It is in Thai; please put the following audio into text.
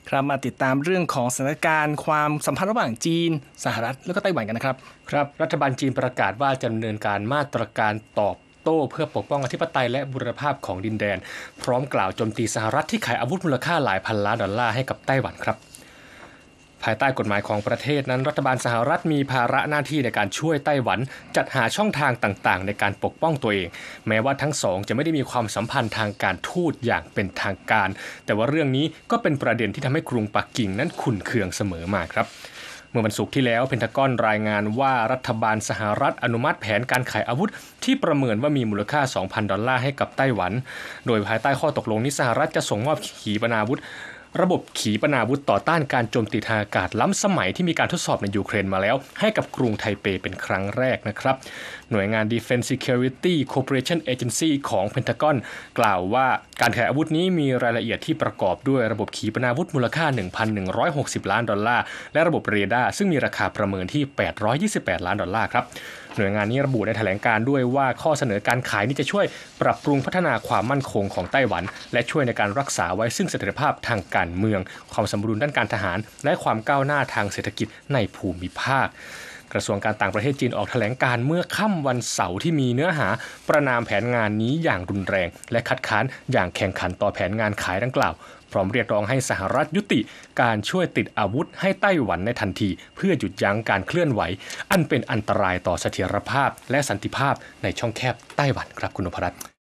ครับมาติดตามเรื่องของสถานการณ์ความสัมพันธ์ระหว่างจีนสหรัฐแล้วก็ไต้หวันกันนะครับครับรัฐบาลจีนประกาศว่าจะดำเนินการมาตรการตอบโต้เพื่อปกป้องอธิปไตยและบูรณภาพของดินแดนพร้อมกล่าวโจมตีสหรัฐที่ขายอาวุธมูลค่าหลายพันล้านดอลลาร์ให้กับไต้หวันครับภายใต้กฎหมายของประเทศนั้นรัฐบาลสหรัฐมีภาระหน้าที่ในการช่วยไต้หวันจัดหาช่องทางต่างๆในการปกป้องตัวเองแม้ว่าทั้งสองจะไม่ได้มีความสัมพันธ์ทางการทูตอย่างเป็นทางการแต่ว่าเรื่องนี้ก็เป็นประเด็นที่ทำให้กรุงปักกิ่งนั้นขุ่นเคืองเสมอมาครับเมื่อวันศุกร์ที่แล้วเพนทากอนรายงานว่ารัฐบาลสหรัฐอนุมัติแผนการขายอาวุธที่ประเมินว่ามีมูลค่า 2,000 ดอลลาร์ให้กับไต้หวันโดยภายใต้ข้อตกลงนี้สหรัฐจะส่งมอบขีปนาวุธระบบขีปนาวุธต่อต้านการโจมตีทางอากาศล้ำสมัยที่มีการทดสอบในยูเครนมาแล้วให้กับกรุงไทเปเป็นครั้งแรกนะครับหน่วยงาน Defense Security Cooperation Agency ของเพนทากอนกล่าวว่าการขายอาวุธนี้มีรายละเอียดที่ประกอบด้วยระบบขีปนาวุธมูลค่า 1,160 ล้านดอลลาร์และระบบเรดาร์ซึ่งมีราคาประเมินที่828ล้านดอลลาร์ครับหน่วยงานนี้ระบุในแถลงการด้วยว่าข้อเสนอการขายนี้จะช่วยปรับปรุงพัฒนาความมั่นคงของไต้หวันและช่วยในการรักษาไว้ซึ่งเสถียรภาพทางการเมืองความสมดุลด้านการทหารและความก้าวหน้าทางเศรษฐกิจในภูมิภาคกระทรวงการต่างประเทศจีนออกแถลงการเมื่อค่ำวันเสาร์ที่มีเนื้อหาประณามแผนงานนี้อย่างรุนแรงและคัดค้านอย่างแข่งขันต่อแผนงานขายดังกล่าวพร้อมเรียกร้องให้สหรัฐยุติการช่วยติดอาวุธให้ไต้หวันในทันทีเพื่อหยุดยั้งการเคลื่อนไหวอันเป็นอันตรายต่อเสถียรภาพและสันติภาพในช่องแคบไต้หวันครับคุณนพรัตน์